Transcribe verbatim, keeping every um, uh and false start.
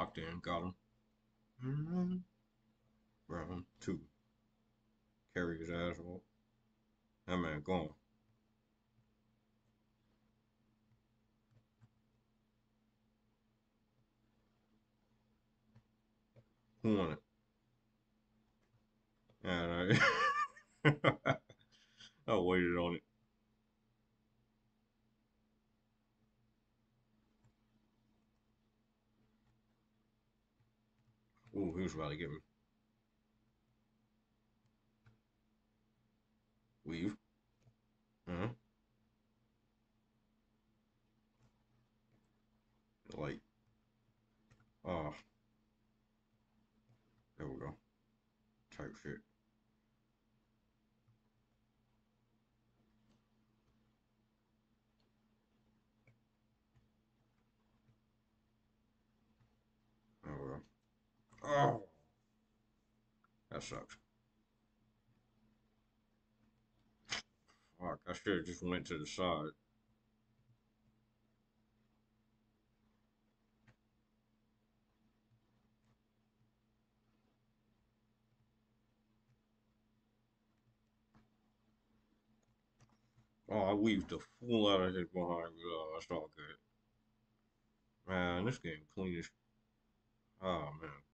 Locked in, got him. Mm-hmm. Round two. Carry his ass off. That man gone. Who won it? Yeah, I, I waited on it. Ooh, he was about to get me. Weave. Uh-huh. Like, oh, there we go. Type shit. There we go. Oh, that sucks. Fuck, I should have just went to the side. Oh, I weaved the fool out of his behind. Oh, that's all good. Man, this game clean as. Oh, man.